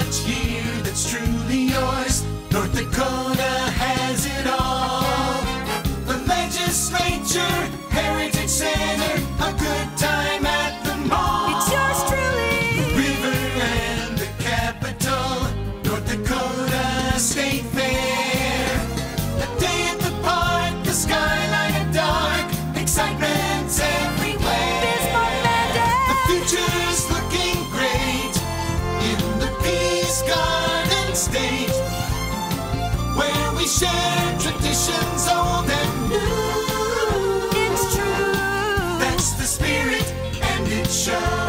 much here that's truly yours. North Dakota has it all. The legislature, Heritage Center, a good time at the mall. It's yours truly. The river and the capital, North Dakota State Fair. A day at the park, the skyline at dark, excitement's everywhere. The future's looking great in the Peace Garden State, where we share traditions old and new. It's true. That's the spirit, and it shows.